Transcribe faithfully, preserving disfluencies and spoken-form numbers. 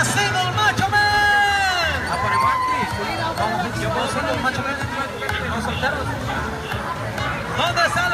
a single macho man. Ah, ponemos aquí. Yo puedo ser un macho man. No solteros. ¿Dónde sale